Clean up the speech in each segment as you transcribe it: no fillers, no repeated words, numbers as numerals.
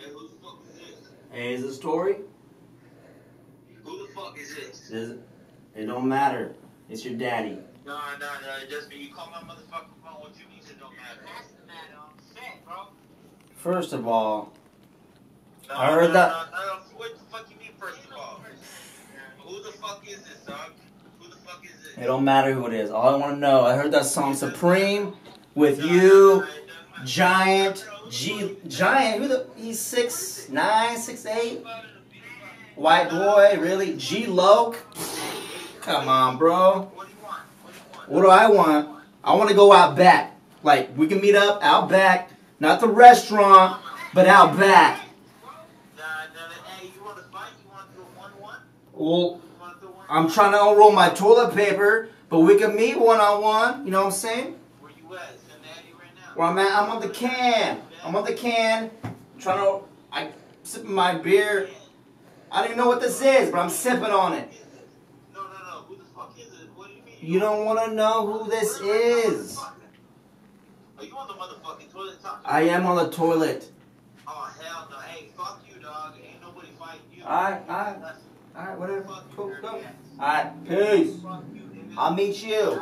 Hey, who the fuck is this? Hey, is it a story? Who the fuck is this? It don't matter. It's your daddy. No, just you call my motherfucking phone. What you mean it don't matter? That's the matter. I'm sick, bro. First of all, No, I heard that. No, what the fuck you mean, first of all? Who the fuck is this, dog? Who the fuck is this? It don't matter who it is. All I want to know, I heard that song Supreme with you, Giant, Giant, he's 6'9", 6'8", white boy, really, G-Loc. Come on, bro. What do you want? What do I want? I want to go out back. Like, we can meet up out back, not the restaurant, but out back. Hey, you want to fight? You want to do a 1-1? Well, I'm trying to unroll my toilet paper, but we can meet one-on-one. You know what I'm saying? Where you at? Cincinnati right now? Where I'm at, I'm on the can. I'm on the can. I'm sipping my beer. I don't even know what this is, but I'm sipping on it. No. Who the fuck is it? What do you mean? You don't want to know who this is. Are you on the motherfucking toilet talking? I am on the toilet. Oh, hell no. Hey, fuck you, dog. Ain't nobody fighting you. Alright, whatever. Cool, go. Alright, peace. I'll meet you.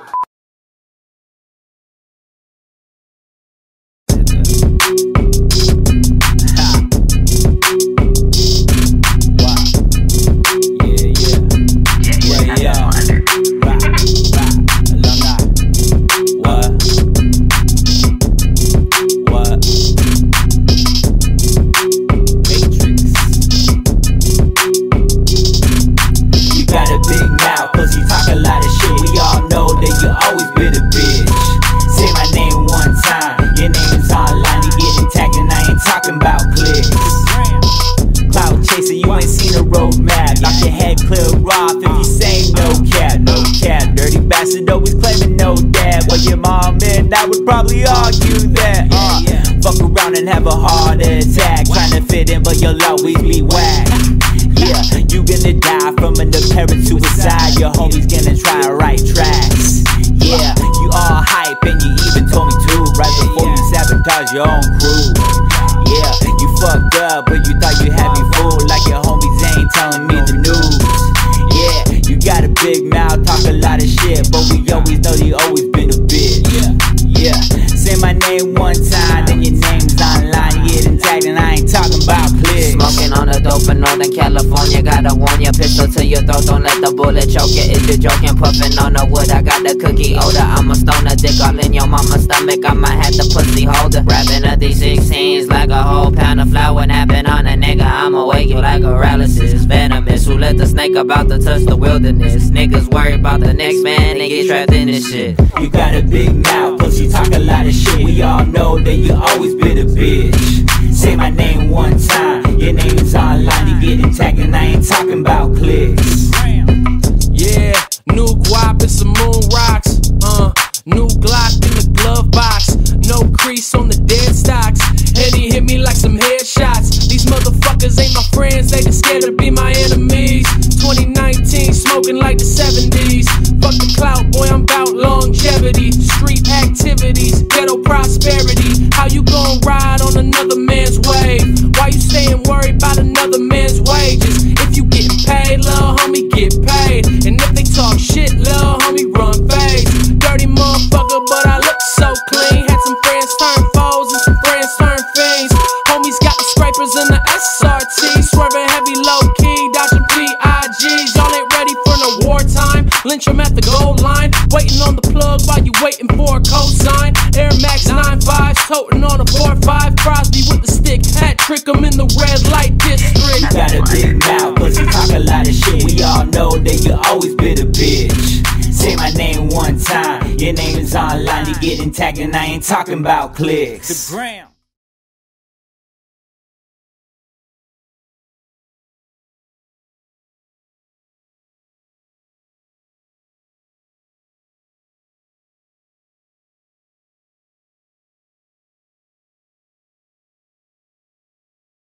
Always claiming no dad. Well, your mom and I would probably argue that. Fuck around and have a heart attack, trying to fit in, but you'll always be whack. Yeah, you gonna die from an apparent suicide. Your homies gonna try to write tracks. Yeah, you all hype and you even told me to right before you sabotage your own crew. Yeah, you fucked up, but you thought you had me fooled, like your homies ain't telling me the news. Yeah, you got a big mouth, talk a lot of shit, but we always know you always been a bitch. Yeah, say my name one time, then your name's online, you getting tagged, and I ain't talking about clicks. Smoking on the dope in Northern California, gotta warn ya, pistol to your throat, don't let the bullet choke ya. If you're joking, puffing on the wood, I got the cookie odor. I'm a stoner, dick all in your mama's stomach, I might have the pussy holder. Rapping at these 16s like a whole pound of flour, napping on a nigga, I'ma wake you like paralysis. Venomous, who let the snake about to touch the wilderness? Niggas worry about the next man and get trapped in this shit. You got a big mouth, plus you talk a lot of shit. We all know that you always been a bitch. Say my name one time, your name is online, you getting tagged, and I ain't talking about clicks. Yeah, new guap and some moon rocks. New Glock in the glove box. No crease on the dead stocks. Henny hit me like some headshots. These motherfuckers ain't my friends, they just scared to be my enemies. 2019, smoking like the 70s. Fuck the clout, boy, I'm bout longevity. Street activities, ghetto prosperity. How you gon' ride on another man's wave? Why you staying worried about another man's wages? If you getting paid, lil' homie, get paid. And if they talk shit, lil' homie, run fades. Dirty motherfucker, but I look so clean. Had some friends turn foes and some friends turn fiends. Homies got the scrapers in the SRT, swerving heavy low-key, dodging PIGs. Y'all ain't ready for no wartime. Lynch 'em at the goal line, waiting on the plug while you waiting for a cosign. Air Max 95s, toting on a 4-5. Crosby with the stick, hat trick 'em in the red light district. You got a big mouth, but you talk a lot of shit. We all know that you always been a bitch. Say my name one time, your name is online, you getting tagged, and I ain't talking about clicks. The gram.